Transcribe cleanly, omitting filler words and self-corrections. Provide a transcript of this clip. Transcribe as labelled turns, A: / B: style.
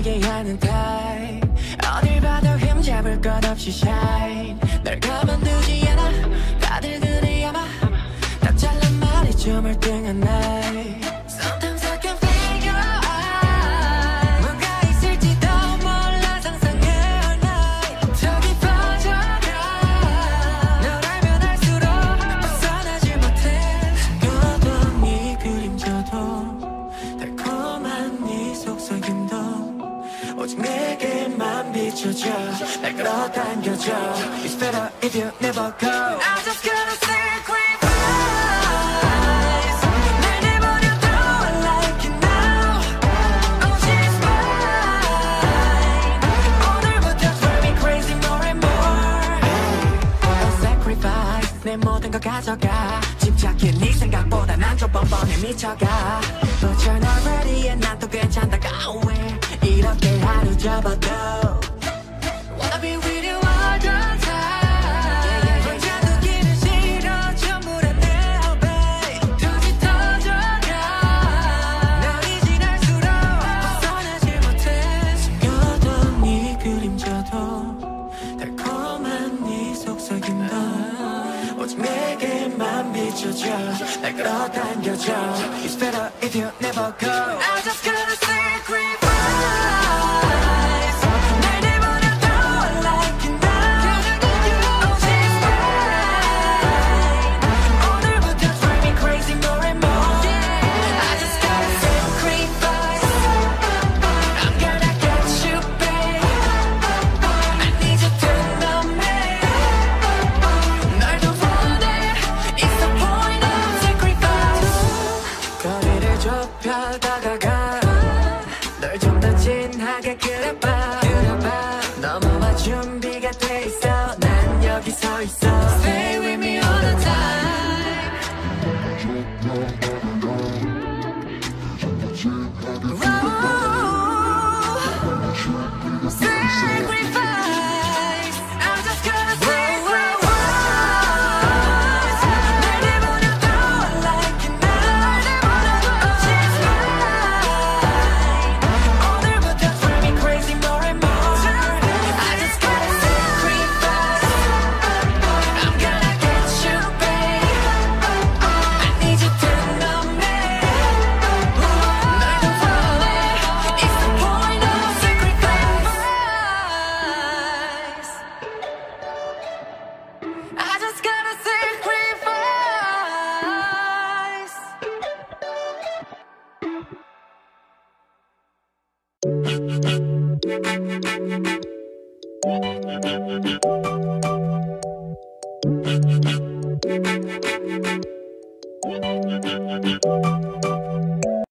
A: 빠지게 하는 타입. 어딜 봐도 흠잡을 것 없이 shine. 널 가만두지 않아. 다들 그래 아마 다 잘난 말이 좀 얼등한 나이. Sometimes I can figure out 뭔가 있을지도 몰라 상상해 all night. 저기 빠져가 널 알면 알수록 벗어나지 못해. 숨겨둔 네 그림자도 달콤한 네 속삭임도 오직 내게만 비춰져. 날 끌어당겨줘. It's better if you never go. I just gotta sacrifice. 날 내버려둬 I like it now. Oh she's mine. 오늘부터 drive me crazy more and more. I'll sacrifice. 내 모든 걸 가져가. 집착해 네 생각보다 난 좀 뻔뻔해 미쳐가. But you're not ready and 난 또 괜찮다가 왜 이렇게 하루 접어도 Wanna be with you all the time. 혼자 두기는 싫어 전부 다 내 babe. 둘이 터져가 날이 지날수록 벗어나지 못해. 숨겨둔 네 그림자도 달콤한 네 속삭임도 오직 내게만 비춰줘. 날 끌어당겨줘. It's better if you never go. I just gotta sacrifice. 날 내버려둬 I like it now. Oh she's mine. 오늘부터 drive me crazy more and more. I just gotta sacrifice. I'm gonna get you babe. I need you to know me. 널 더 원해. It's the point of sacrifice. 거리를 좁혀 다가가 널 좀 더 진하게 그려봐. 넘어와 준비가 돼 있어. 난 여기 서 있어. Stay with me all the time. Whoa. Sacrifice. I'm just gonna sacrifice. 날 내버려둬 I like it now. Oh she's mine. 오늘부터 drive me crazy more and more. I just gotta sacrifice. I'm gonna get you babe. I need you to know me. 널 더 원해. It's the point of sacrifice. I just gotta sacrifice.